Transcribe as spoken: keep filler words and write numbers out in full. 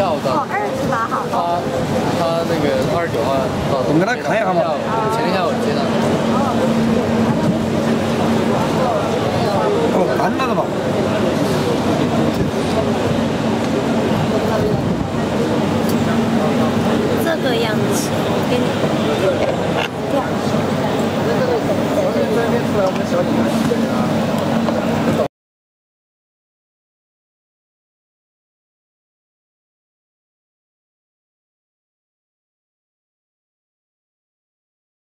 到的。 哦，二十八号。 他他那个二十九号到的。 我们给他看一下嘛。